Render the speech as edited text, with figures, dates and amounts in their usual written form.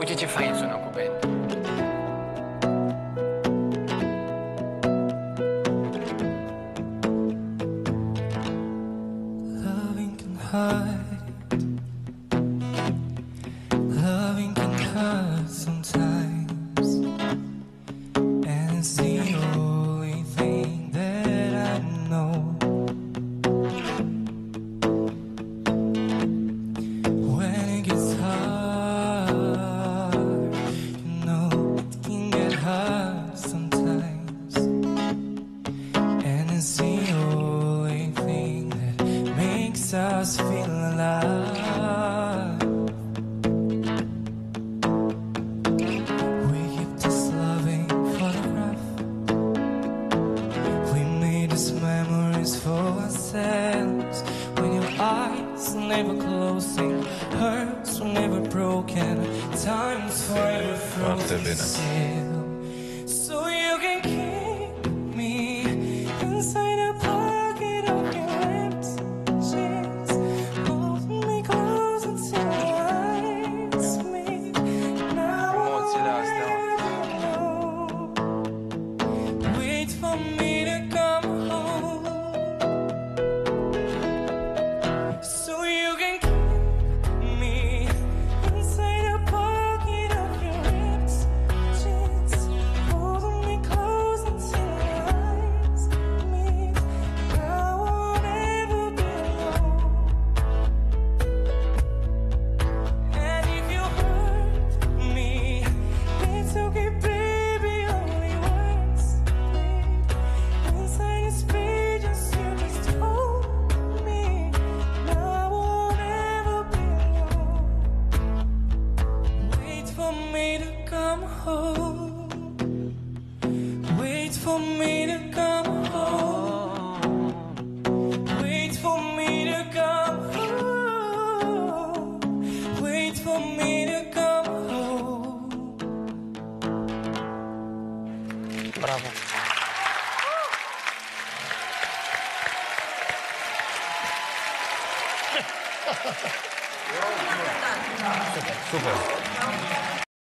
Uite ce fain sună cu band. Loving can hurt. Loving can hurt sometimes, and it's the only thing that I know. When it gets hard, you know it can get hard sometimes, and it's the only thing that makes us feel alive. We keep this loving photograph. We made these memories for ourselves. When your eyes are never closing, hearts are never broken, time's forever frozen still. So you can keep me inside a pocket of your lips, jeans. Hold me close until our eyes meet. Now wait for me to come home, so you can keep me inside a pocket of your lips, jeans. Hold me close until our eyes meet. I won't ever be alone. And if you hurt me, it's okay, baby. Only words inside this pages, you just hold me. I won't ever be alone. Wait for me to come home. Wait for me to come home. Wait for me to come home. Wait for me to come home. Bravo. Super.